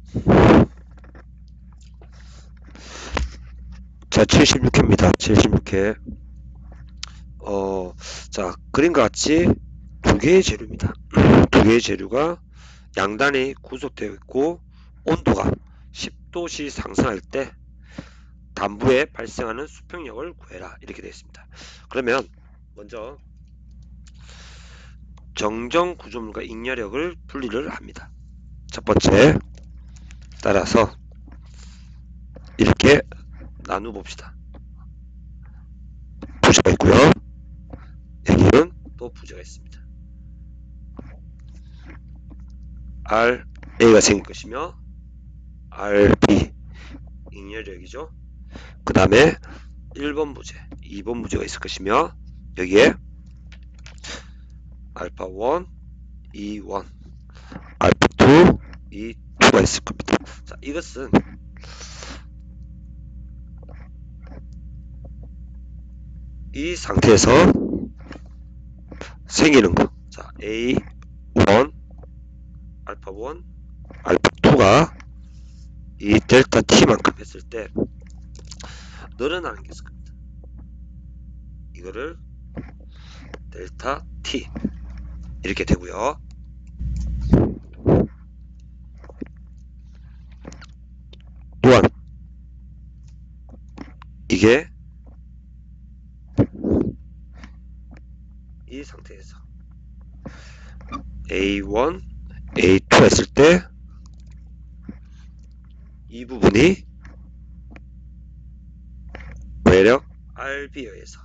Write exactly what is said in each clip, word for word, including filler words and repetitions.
자, 칠십육 회입니다. 칠십육 회. 어, 자, 그림과 같이 두 개의 재료입니다. 두 개의 재료가 양단이 구속되어 있고 온도가 십 도씨 상승할 때 단부에 발생하는 수평력을 구해라. 이렇게 되어 있습니다. 그러면 먼저 정정 구조물과 잉여력을 분리를 합니다. 첫 번째, 따라서 이렇게 나누어 봅시다. 부재가 있고요. 여기는 또 부재가 있습니다. 알 에이가 생길 것이며 알 비 잉여력이죠. 그 다음에 일 번 부재, 이 번 부재가 있을 것이며 여기에 알파 일, 이 일, 알파 이, 이 이가 있을 겁니다. 자, 이것은 이 상태에서 생기는 거. 자, 에이 일, 알파 일, 알파 이가 이 델타 T만큼 했을 때 늘어나는 게 있을 겁니다. 이거를 델타 T 이렇게 되고요. 또한 이게 이 상태에서 에이 일, 에이 이 했을 때 이 부분이 외력 알비에 의해서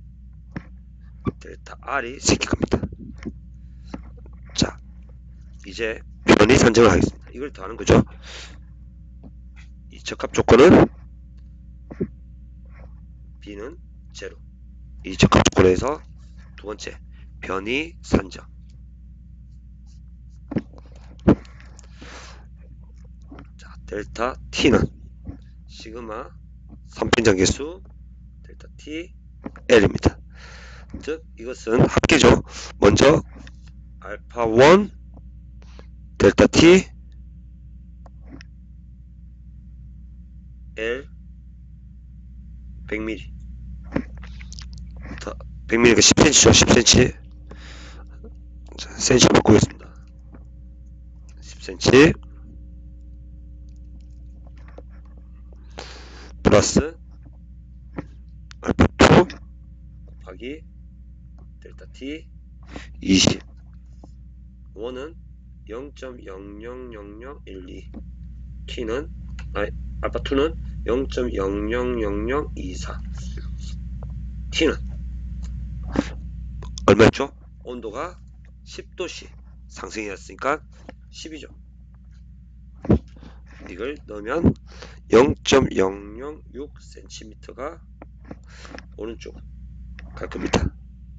델타 R이 생길 겁니다. 자, 이제 변이 산정을 하겠습니다. 이걸 더하는 거죠. 이 적합 조건은 B는 제로. 이 적합 조건에서 두 번째 변이 산정. 자, 델타 T는 시그마 삼분장 계수 델타 T L입니다. 즉 이것은 합계죠. 먼저 알파 일 델타 T L 백 밀리미터 백 밀리미터가 십 센티미터죠. 십 센티미터 자, 센티미터 바꾸겠습니다. 십 센티미터 플러스 알파 이 곱하기 델타 T 이십. 일은 영 점 영영영영일이, T는 아니 알파 이는 영 점 영영영영이사. T는 얼마였죠? 온도가 십 도씨 상승이었으니까 십이죠. 이걸 넣으면 영 점 영영육 센티미터가 오른쪽 갈 겁니다.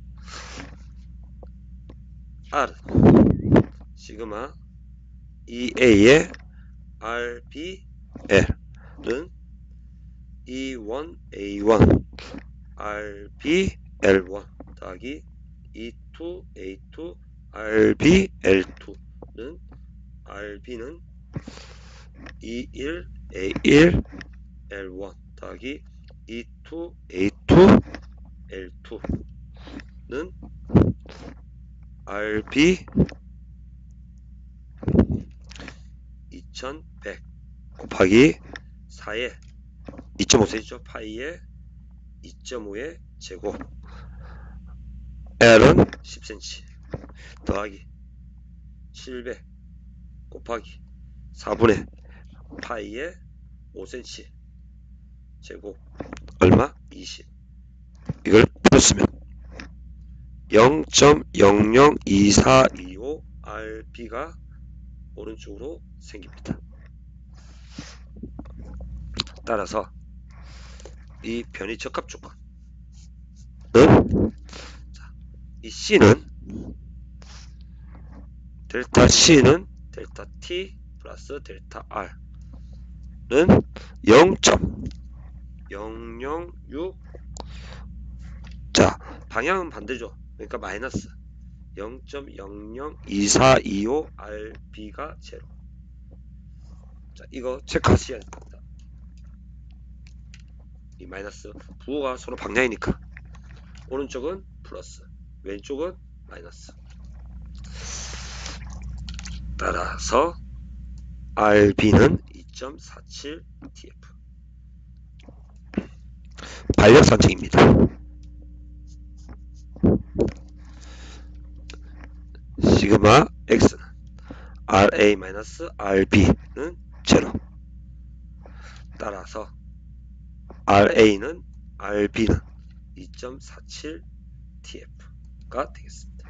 R 시그마 이 에이의 알 비 엘은 이 일 에이 일 알 비 엘 일 더하기 이 이 에이 이 알 비 엘 이는 알비는 이 일 에이 일 엘 일 더하기 이 이 에이 이 엘 이는 알비 이천백 곱하기 사에 이 점 오 센티미터죠. 파이에 이 점 오의 제곱 L은 십 센티미터 더하기 칠백 곱하기 사분의 파이에 오 센티미터 제곱 얼마? 이십. 이걸 풀었으면 영 점 영영이사이오 알비가 오른쪽으로 생깁니다. 따라서 이 변이 적합 조건은 자, 이 C는 델타 C는 델타 T 플러스 델타 R는 영 점 영영육. 자, 방향은 반대죠. 그러니까 마이너스 영 점 영영이사이오 알비가 제로. 자, 이거 체크하셔야 됩니다. 이 마이너스 부호가 서로 방향이니까 오른쪽은 플러스, 왼쪽은 마이너스. 따라서 알비는 이 점 사칠 티에프. 반력 산책입니다. 시그마 x는 알에이-알비는 제로. 따라서 알에이는 알비는 이 점 사칠 티에프가 되겠습니다.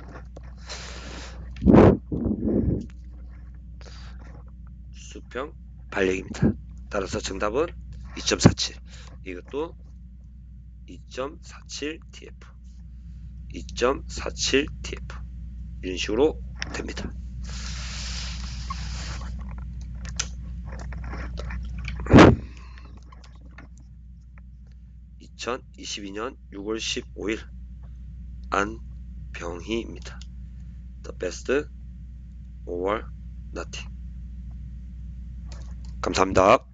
수평 반력입니다. 따라서 정답은 이 점 사칠. 이것도 이 점 사칠 티에프, 이 점 사칠 티에프 이런 식으로 됩니다. 이천이십이 년 유월 십오일 안병희입니다. The best or nothing. 감사합니다.